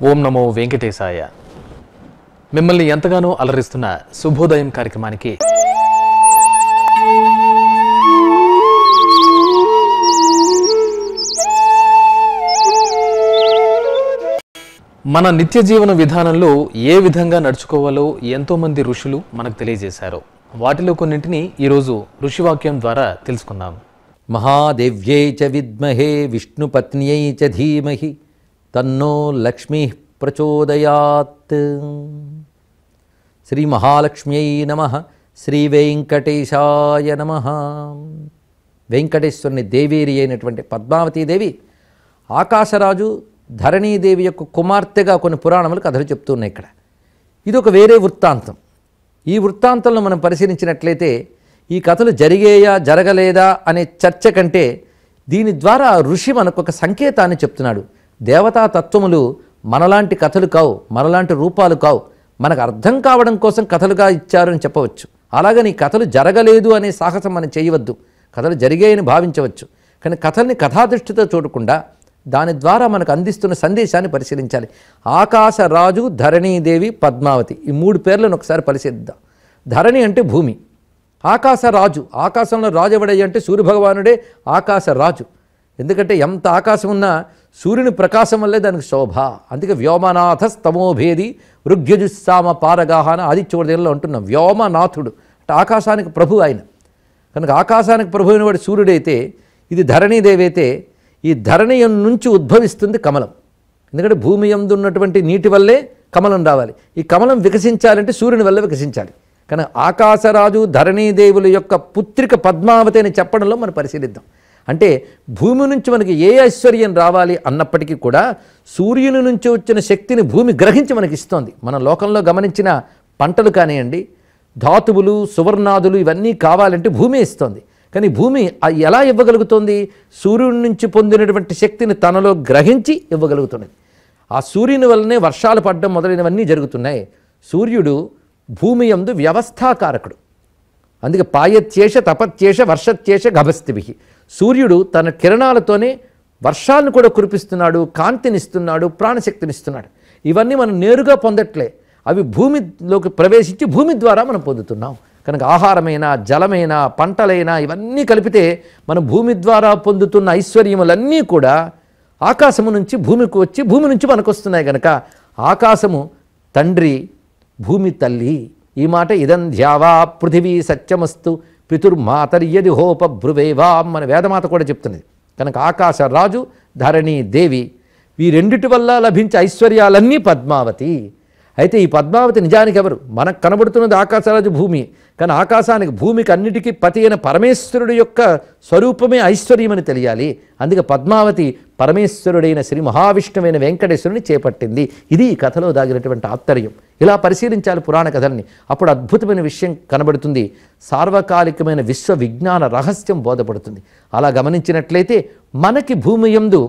ఓం నమో వెంకటేశాయ. మిమ్మల్ని ఎంతగానో అలరిస్తున్న శుభోదయం కార్యక్రమానికి మన నిత్య జీవన విధానంలో ఏ విధంగా నడుచుకోవాలో ఎంతోమంది ఋషులు మనకు తెలియజేశారు. వాటిలో కొన్నింటిని ఈరోజు ఋషివాక్యం ద్వారా తెలుసుకుందాం. మహాదేవ్యై చ విద్మహే విష్ణుపత్న్యై చ ధీమహి తన్నో లక్ష్మీ ప్రచోదయాత్. శ్రీ మహాలక్ష్మ్యై నమః. శ్రీ వెంకటేశాయ నమః. వెంకటేశ్వరుని దేవేరి అయినటువంటి పద్మావతీదేవి ఆకాశరాజు ధరణీదేవి యొక్క కుమార్తెగా కొన్ని పురాణములు కథలు చెప్తున్నాయి. ఇక్కడ ఇది ఒక వేరే వృత్తాంతం. ఈ వృత్తాంతంలో మనం పరిశీలించినట్లయితే ఈ కథలు జరిగేయా జరగలేదా అనే చర్చ కంటే దీని ద్వారా ఋషి మనకు ఒక సంకేతాన్ని చెప్తున్నాడు. దేవతా తత్వములు మనలాంటి కథలు కావు, మనలాంటి రూపాలు కావు, మనకు అర్థం కావడం కోసం కథలుగా ఇచ్చారు అని చెప్పవచ్చు. అలాగని కథలు జరగలేదు అనే సాహసం మనం చేయవద్దు. కథలు జరిగాయని భావించవచ్చు, కానీ కథల్ని కథాదృష్టితో చూడకుండా దాని ద్వారా మనకు అందిస్తున్న సందేశాన్ని పరిశీలించాలి. ఆకాశరాజు, ధరణీదేవి, పద్మావతి, ఈ మూడు పేర్లను ఒకసారి పరిశీలిద్దాం. ధరణి అంటే భూమి, ఆకాశరాజు, ఆకాశంలో రాజు ఎవడయ్య అంటే సూర్యభగవానుడే ఆకాశరాజు. ఎందుకంటే ఎంత ఆకాశం ఉన్నా సూర్యుని ప్రకాశం వల్లే దానికి శోభ. అందుకే వ్యోమనాథ స్తమోభేది ఋగ్యజుస్సామ పారగాహన ఆదిత్యోదయంలో అంటున్నాం. వ్యోమనాథుడు అంటే ఆకాశానికి ప్రభు ఆయన. కనుక ఆకాశానికి ప్రభు అయిన వాడు సూర్యుడైతే, ఇది ధరణీదేవి అయితే, ఈ ధరణి నుంచి ఉద్భవిస్తుంది కమలం. ఎందుకంటే భూమి యందు ఉన్నటువంటి నీటి వల్లే కమలం రావాలి. ఈ కమలం వికసించాలంటే సూర్యుని వల్ల వికసించాలి. కానీ ఆకాశరాజు ధరణీదేవుల యొక్క పుత్రిక పద్మావతి అని చెప్పడంలో మనం పరిశీలిద్దాం. అంటే భూమి నుంచి మనకి ఏ ఐశ్వర్యం రావాలి అన్నప్పటికీ కూడా సూర్యుని నుంచి వచ్చిన శక్తిని భూమి గ్రహించి మనకి ఇస్తోంది. మన లోకంలో గమనించిన పంటలు కానివ్వండి, ధాతువులు, సువర్ణాదులు ఇవన్నీ కావాలంటే భూమి ఇస్తోంది. కానీ భూమి ఎలా ఇవ్వగలుగుతోంది? సూర్యుడి నుంచి పొందినటువంటి శక్తిని తనలో గ్రహించి ఇవ్వగలుగుతున్నది. ఆ సూర్యుని వల్లనే వర్షాలు పడడం మొదలైనవన్నీ జరుగుతున్నాయి. సూర్యుడు భూమి యందు వ్యవస్థాకారకుడు. అందుకే పాయత్యేష తపత్యేష వర్షత్యేష గభస్తిభి. సూర్యుడు తన కిరణాలతోనే వర్షాలను కూడా కురిపిస్తున్నాడు, కాంతినిస్తున్నాడు, ప్రాణశక్తినిస్తున్నాడు. ఇవన్నీ మనం నేరుగా పొందట్లే, అవి భూమిలోకి ప్రవేశించి భూమి ద్వారా మనం పొందుతున్నాం. కనుక ఆహారమైనా, జలమైనా, పంటలైనా ఇవన్నీ కలిపితే మనం భూమి ద్వారా పొందుతున్న ఐశ్వర్యములన్నీ కూడా ఆకాశము నుంచి భూమికి వచ్చి భూమి నుంచి మనకు వస్తున్నాయి. కనుక ఆకాశము తండ్రి, భూమి తల్లి. ఈ మాట ఇదం ధ్యావా పృథివీ సత్యమస్తు పితుర్మాతర్యది హోప భ్రువేవా మన వేదమాత కూడా చెప్తున్నది. కనుక ఆకాశ రాజు, ధరణి దేవి, ఈ రెండిటి వల్ల లభించే ఐశ్వర్యాలన్నీ పద్మావతి. అయితే ఈ పద్మావతి నిజానికి ఎవరు? మనకు కనబడుతున్నది ఆకాశరాజు భూమి, కానీ ఆకాశానికి, భూమికి అన్నిటికీ పతి అయిన పరమేశ్వరుడు యొక్క స్వరూపమే ఐశ్వర్యమని తెలియాలి. అందుకే పద్మావతి పరమేశ్వరుడైన శ్రీ మహావిష్ణువైన వెంకటేశ్వరుని చేపట్టింది. ఇది ఈ కథలో దాగినటువంటి ఆంతర్యం. ఇలా పరిశీలించాలి పురాణ కథల్ని. అప్పుడు అద్భుతమైన విషయం కనబడుతుంది, సార్వకాలికమైన విశ్వ విజ్ఞాన రహస్యం బోధపడుతుంది. అలా గమనించినట్లయితే మనకి భూమి యందు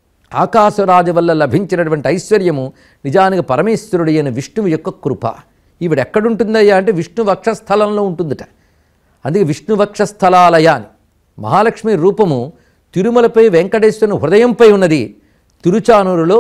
ఆకాశరాజు వల్ల లభించినటువంటి ఐశ్వర్యము నిజానికి పరమేశ్వరుడు అయిన విష్ణువు యొక్క కృప. ఈవిడ ఎక్కడుంటుందయ్యా అంటే విష్ణు వక్షస్థలంలో ఉంటుందట. అందుకే విష్ణు వక్షస్థలాలయ అని. మహాలక్ష్మి రూపము తిరుమలపై వెంకటేశ్వరుని హృదయంపై ఉన్నది. తిరుచానూరులో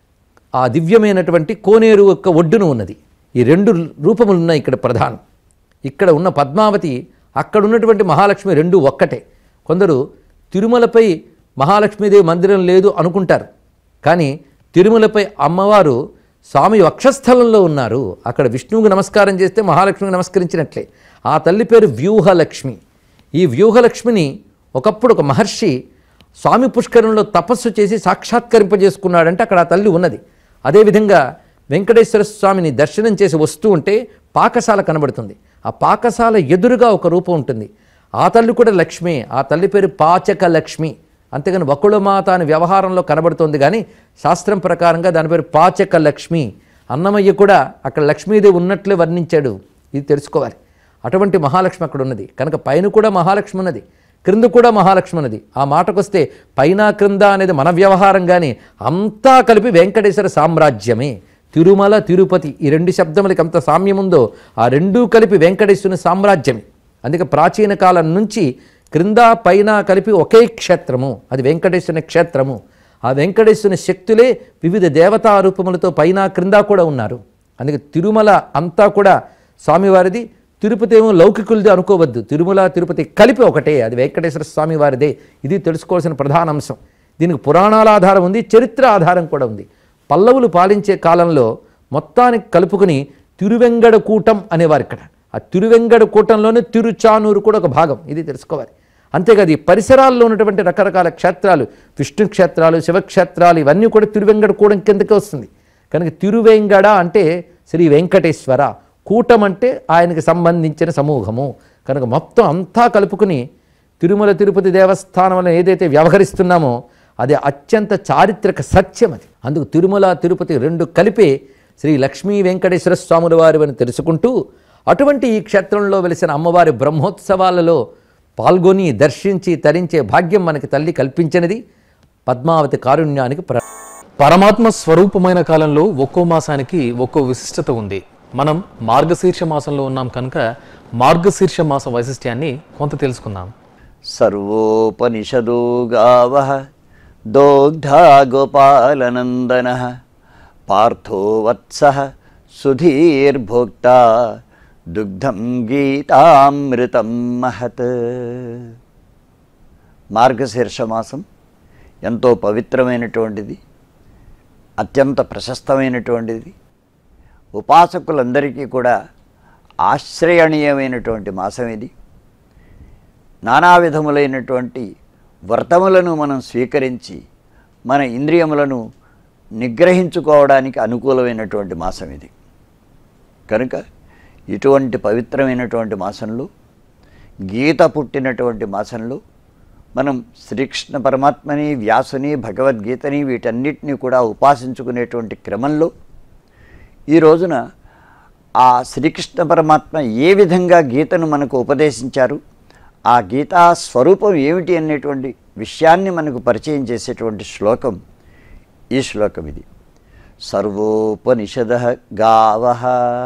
ఆ దివ్యమైనటువంటి కోనేరు యొక్క ఒడ్డున ఉన్నది. ఈ రెండు రూపములు ఉన్నాయి ఇక్కడ ప్రధానం. ఇక్కడ ఉన్న పద్మావతి, అక్కడ ఉన్నటువంటి మహాలక్ష్మి రెండు ఒక్కటే. కొందరు తిరుమలపై మహాలక్ష్మీదేవి మందిరం లేదు అనుకుంటారు, కానీ తిరుమలపై అమ్మవారు స్వామి వక్షస్థలంలో ఉన్నారు. అక్కడ విష్ణువుకి నమస్కారం చేస్తే మహాలక్ష్మికి నమస్కరించినట్లే. ఆ తల్లి పేరు వ్యూహలక్ష్మి. ఈ వ్యూహలక్ష్మిని ఒకప్పుడు ఒక మహర్షి స్వామి పుష్కరంలో తపస్సు చేసి సాక్షాత్కరింపజేసుకున్నాడంటే అక్కడ ఆ తల్లి ఉన్నది. అదేవిధంగా వెంకటేశ్వర స్వామిని దర్శనం చేసి వస్తూ ఉంటే పాకశాల కనబడుతుంది. ఆ పాకశాల ఎదురుగా ఒక రూపం ఉంటుంది. ఆ తల్లి కూడా లక్ష్మి. ఆ తల్లి పేరు పాచక లక్ష్మి. అంతేగాని వకుళమాత అని వ్యవహారంలో కనబడుతోంది, కానీ శాస్త్రం ప్రకారంగా దాని పేరు పాచక లక్ష్మి. అన్నమయ్య కూడా అక్కడ లక్ష్మీదేవి ఉన్నట్లే వర్ణించాడు. ఇది తెలుసుకోవాలి. అటువంటి మహాలక్ష్మి అక్కడ ఉన్నది. కనుక పైన కూడా మహాలక్ష్మి ఉన్నది, క్రింద కూడా మహాలక్ష్మి ఉన్నది. ఆ మాటకొస్తే పైన క్రింద అనేది మన వ్యవహారం, కానీ అంతా కలిపి వెంకటేశ్వర సామ్రాజ్యమే. తిరుమల తిరుపతి ఈ రెండు శబ్దములకి అంత సామ్యం ఉందో ఆ రెండూ కలిపి వెంకటేశ్వరుని సామ్రాజ్యమే. అందుకే ప్రాచీన కాలం నుంచి క్రింద పైన కలిపి ఒకే క్షేత్రము, అది వెంకటేశ్వరుని క్షేత్రము. ఆ వెంకటేశ్వరుని శక్తులే వివిధ దేవతా రూపములతో పైన క్రింద కూడా ఉన్నారు. అందుకే తిరుమల అంతా కూడా స్వామివారిది, తిరుపతి ఏమో లౌకికులది అనుకోవద్దు. తిరుమల తిరుపతి కలిపి ఒకటే, అది వెంకటేశ్వర స్వామి వారిదే. ఇది తెలుసుకోవాల్సిన ప్రధాన అంశం. దీనికి పురాణాల ఆధారం ఉంది, చరిత్ర ఆధారం కూడా ఉంది. పల్లవులు పాలించే కాలంలో మొత్తానికి కలుపుకుని తిరువెంగడకూటం అనేవారు ఇక్కడ. ఆ తిరువెంగడకూటంలోనే తిరుచానూరు కూడా ఒక భాగం, ఇది తెలుసుకోవాలి. అంతేకాదు ఈ పరిసరాల్లో ఉన్నటువంటి రకరకాల క్షేత్రాలు, విష్ణు క్షేత్రాలు, శివక్షేత్రాలు, ఇవన్నీ కూడా తిరువెంగడకూటం కిందకే వస్తుంది. కనుక తిరువెంగడ అంటే శ్రీ వెంకటేశ్వర, కూటం అంటే ఆయనకి సంబంధించిన సమూహము. కనుక మొత్తం అంతా కలుపుకుని తిరుమల తిరుపతి దేవస్థానం వల్ల ఏదైతే వ్యవహరిస్తున్నామో అది అత్యంత చారిత్రక సత్యం. అది అందుకు తిరుమల తిరుపతి రెండు కలిపే శ్రీ లక్ష్మీ వెంకటేశ్వర స్వాముల వారు అని తెలుసుకుంటూ, అటువంటి ఈ క్షేత్రంలో వెలిసిన అమ్మవారి బ్రహ్మోత్సవాలలో పాల్గొని దర్శించి తరించే భాగ్యం మనకి తల్లి కల్పించినది. పద్మావతి కారుణ్యానికి పరమాత్మ స్వరూపమైన కాలంలో ఒక్కో మాసానికి ఒక్కో విశిష్టత ఉంది. మనం మార్గశీర్ష మాసంలో ఉన్నాం కనుక మార్గశీర్ష మాస వైశిష్ట్యాన్ని కొంత తెలుసుకుందాం. సర్వోపనిషదో గావః దోగ్ధా గోపాలనందనః పార్థో వత్సః సుధీర్భోక్తా దుగ్ధం గీతామృతం మహత్. మార్గశీర్ష మాసం ఎంతో పవిత్రమైనటువంటిది, అత్యంత ప్రశస్తమైనటువంటిది, ఉపాసకులందరికీ కూడా ఆశ్రయణీయమైనటువంటి మాసం ఇది. నానా విధములైనటువంటి వ్రతములను మనం స్వీకరించి మన ఇంద్రియములను నిగ్రహించుకోవడానికి అనుకూలమైనటువంటి మాసం ఇది. కనుక ఇటువంటి పవిత్రమైనటువంటి మాసంలో, గీత పుట్టినటువంటి మాసంలో మనం శ్రీకృష్ణ పరమాత్మని, వ్యాసుని, భగవద్గీతని వీటన్నిటినీ కూడా ఉపాసించుకునేటువంటి క్రమంలో ఈ రోజున ఆ శ్రీకృష్ణ పరమాత్మ ఏ విధంగా గీతను మనకు ఉపదేశించారు, ఆ గీతా స్వరూపం ఏమిటి అనేటువంటి విషయాన్ని మనకు పరిచయం చేసేటువంటి శ్లోకం ఈ శ్లోకం. ఇది సర్వోపనిషదః గావః.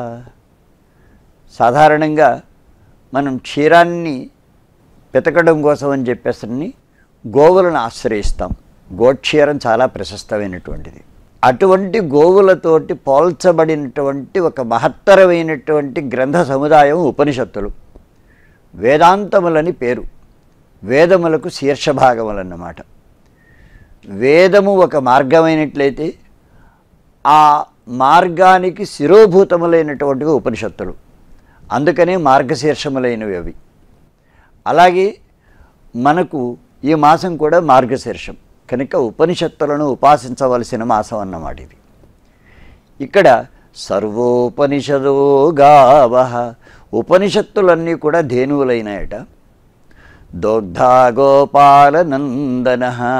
సాధారణంగా మనం క్షీరాన్ని పెతకడం కోసం అని చెప్పేసని గోవులను ఆశ్రయిస్తాం. గోక్షీరం చాలా ప్రశస్తమైనటువంటిది. అటువంటి గోవులతోటి పోల్చబడినటువంటి ఒక మహత్తరమైనటువంటి గ్రంథ సముదాయం ఉపనిషత్తులు. వేదాంతములని పేరు, వేదములకు శీర్షభాగములన్నమాట. వేదము ఒక మార్గమైనట్లయితే ఆ మార్గానికి శిరోభూతములైనటువంటివి ఉపనిషత్తులు. అందుకనే మార్గశీర్షములైనవి అవి. అలాగే మనకు ఈ మాసం కూడా మార్గశీర్షం కనుక ఉపనిషత్తులను ఉపాసించవలసిన మాసం అన్నమాట ఇది. ఇక్కడ సర్వోపనిషదో గావః, ఉపనిషత్తులన్నీ కూడా ధేనువులైనాయట. దోగ్ధా గోపాలనందనః.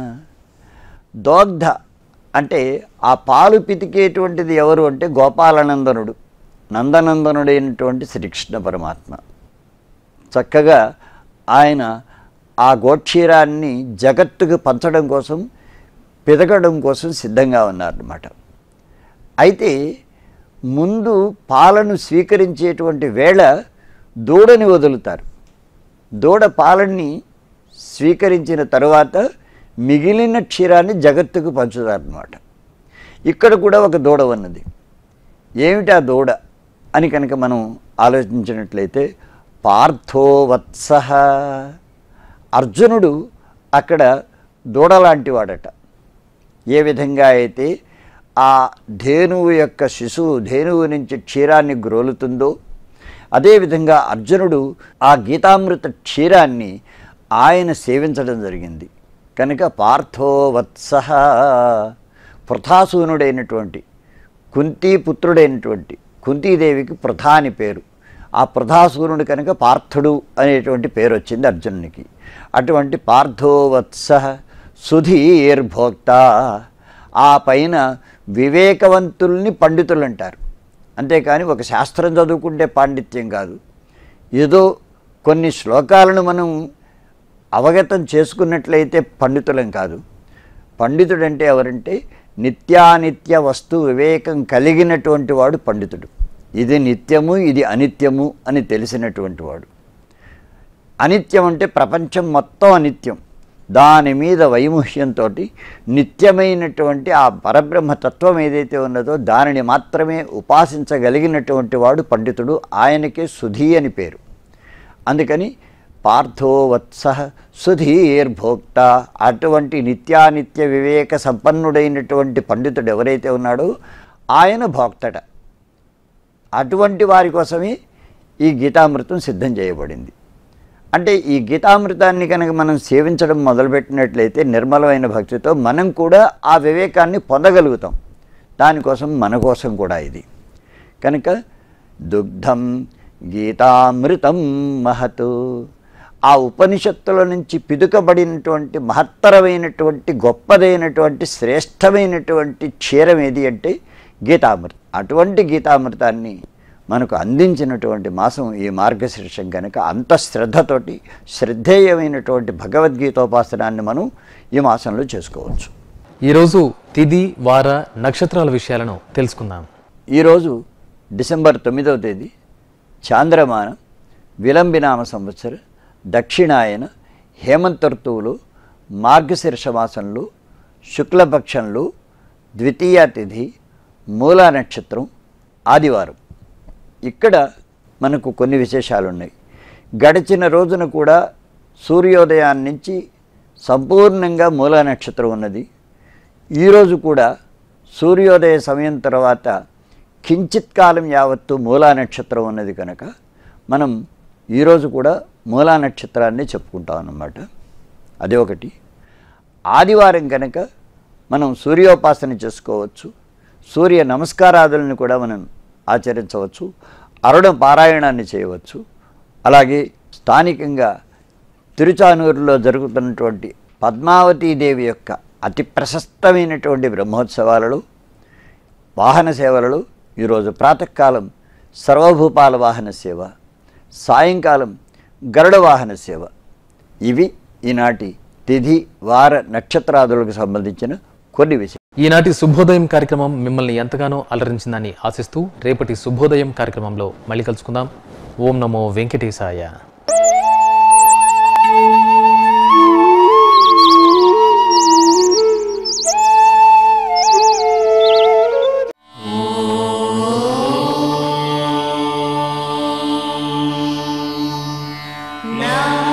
దోగ్ధ అంటే ఆ పాలు పితికేటువంటిది ఎవరు అంటే గోపాలనందనుడు, నందనందనుడైనటువంటి శ్రీకృష్ణ పరమాత్మ. చక్కగా ఆయన ఆ గోక్షీరాన్ని జగత్తుకు పంచడం కోసం, పితకడం కోసం సిద్ధంగా ఉన్నారన్నమాట. అయితే ముందు పాలను స్వీకరించేటువంటి వేళ దూడని వదులుతారు. దూడ పాలన్ని స్వీకరించిన తరువాత మిగిలిన క్షీరాన్ని జగత్తుకు పంచుతారన్నమాట. ఇక్కడ కూడా ఒక దూడ ఉన్నది. ఏమిటి ఆ దూడ అని కనుక మనం ఆలోచించినట్లయితే పార్థో వత్సః. అర్జునుడు అక్కడ దూడలాంటి వాడట. ఏ విధంగా అయితే ఆ ధేనువు యొక్క శిశువు ధేనువు నుంచి క్షీరాన్ని గ్రోలుతుందో అదేవిధంగా అర్జునుడు ఆ గీతామృత క్షీరాన్ని ఆయన సేవించడం జరిగింది. కనుక పార్థో వత్సః. పృథాసూనుడైనటువంటి కుంతీపుత్రుడైనటువంటి కుంతీదేవికి పృథ అని పేరు. ఆ పృథాసూనుడు కనుక పార్థుడు అనేటువంటి పేరు వచ్చింది అర్జునునికి. అటువంటి పార్థో వత్సః సుధీర్భోక్త. ఆ పైన వివేకవంతుల్ని పండితులు అంటారు. అంతేకాని ఒక శాస్త్రం చదువుకుంటే పాండిత్యం కాదు. ఏదో కొన్ని శ్లోకాలను మనం అవగతం చేసుకున్నట్లయితే పండితులం కాదు. పండితుడంటే ఎవరంటే నిత్యానిత్య వస్తు వివేకం కలిగినటువంటి వాడు పండితుడు. ఇది నిత్యము, ఇది అనిత్యము అని తెలిసినటువంటి వాడు. అనిత్యం అంటే ప్రపంచం మొత్తం అనిత్యం, దాని మీద వైముహ్యంతో నిత్యమైనటువంటి ఆ పరబ్రహ్మతత్వం ఏదైతే ఉన్నదో దానిని మాత్రమే ఉపాసించగలిగినటువంటి వాడు పండితుడు. ఆయనకే సుధీ అని పేరు. అందుకని పార్థోవత్స సుధీర్భోక్త, అటువంటి నిత్యానిత్య వివేక సంపన్నుడైనటువంటి పండితుడు ఎవరైతే ఉన్నాడో ఆయన భోక్తట. అటువంటి వారి కోసమే ఈ గీతామృతం సిద్ధం చేయబడింది. అంటే ఈ గీతామృతాన్ని కనుక మనం సేవించడం మొదలుపెట్టినట్లయితే నిర్మలమైన భక్తితో మనం కూడా ఆ వివేకాన్ని పొందగలుగుతాం. దానికోసం మన కోసం కూడా ఇది. కనుక దుగ్ధం గీతామృతం మహత్, ఆ ఉపనిషత్తుల నుంచి పిదుకబడినటువంటి మహత్తరమైనటువంటి గొప్పదైనటువంటి శ్రేష్టమైనటువంటి క్షీరం ఏది అంటే గీతామృతం. అటువంటి గీతామృతాన్ని మనకు అందించినటువంటి మాసం ఈ మార్గశీర్షం కనుక అంత శ్రద్ధతోటి శ్రద్ధేయమైనటువంటి భగవద్గీతోపాసనాన్ని మనం ఈ మాసంలో చేసుకోవచ్చు. ఈరోజు తిథి వార నక్షత్రాల విషయాలను తెలుసుకుందాం. ఈరోజు డిసెంబర్ 9వ తేదీ, చాంద్రమాన విలంబినామ సంవత్సర దక్షిణాయన హేమంత ఋతువులో మార్గశీర్ష మాసంలో శుక్లపక్షంలో ద్వితీయ తిథి, మూలా నక్షత్రం, ఆదివారం. ఇక్కడ మనకు కొన్ని విశేషాలు ఉన్నాయి. గడిచిన రోజున కూడా సూర్యోదయాన్ని నుంచి సంపూర్ణంగా మూలా నక్షత్రం ఉన్నది. ఈరోజు కూడా సూర్యోదయ సమయం తర్వాత కించిత్ కాలం యావత్తు మూలా నక్షత్రం ఉన్నది కనుక మనం ఈరోజు కూడా మూలా నక్షత్రాన్ని చెప్పుకుంటాం అన్నమాట. అదే ఒకటి. ఆదివారం కనుక మనం సూర్యోపాసన చేసుకోవచ్చు, సూర్య నమస్కారాదులను కూడా మనం ఆచరించవచ్చు, అరుణ పారాయణాన్ని చేయవచ్చు. అలాగే స్థానికంగా తిరుచానూరులో జరుగుతున్నటువంటి పద్మావతీదేవి యొక్క అతి ప్రశస్తమైనటువంటి బ్రహ్మోత్సవాలలో వాహన సేవలలో ఈరోజు ప్రాతకాలం సర్వభూపాల వాహన సేవ, సాయంకాలం గరుడ వాహన సేవ. ఇవి ఈనాటి తిథి వార నక్షత్రాదులకు సంబంధించిన కొన్ని విషయాలు. ఈనాటి శుభోదయం కార్యక్రమం మిమ్మల్ని ఎంతగానో అలరించిందని ఆశిస్తూ రేపటి శుభోదయం కార్యక్రమంలో మళ్ళీ కలుసుకుందాం. ఓం నమో వెంకటేశాయ. Now